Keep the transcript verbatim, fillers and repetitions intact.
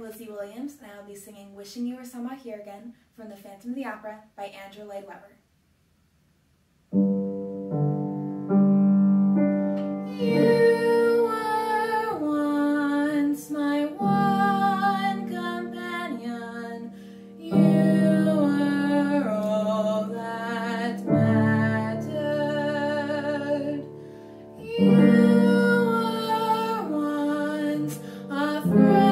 Lizzie Williams, and I will be singing Wishing You Were Somehow Here Again from The Phantom of the Opera by Andrew Lloyd Webber. You were once my one companion. You were all that mattered. You were once a friend.